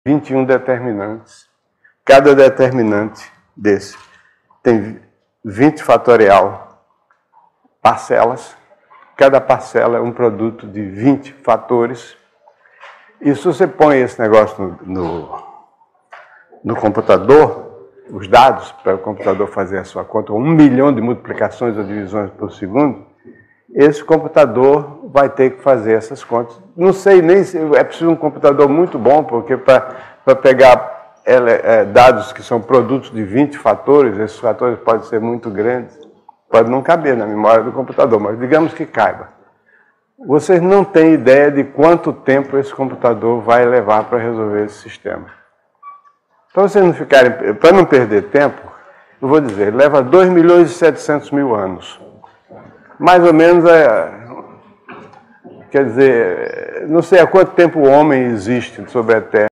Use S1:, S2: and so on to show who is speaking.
S1: 21 determinantes. Cada determinante desse tem 20 fatorial parcelas. Cada parcela é um produto de 20 fatores. E se você põe esse negócio no computador, os dados para o computador fazer a sua conta, 1 milhão de multiplicações ou divisões por segundo, esse computador vai ter que fazer essas contas. Não sei nem se é preciso um computador muito bom, porque para pegar dados que são produtos de 20 fatores, esses fatores podem ser muito grandes, pode não caber na memória do computador, mas digamos que caiba. Vocês não têm ideia de quanto tempo esse computador vai levar para resolver esse sistema. Para vocês não ficarem, para não perder tempo, eu vou dizer, leva 2.700.000 anos. Mais ou menos, quer dizer, não sei há quanto tempo o homem existe sobre a Terra.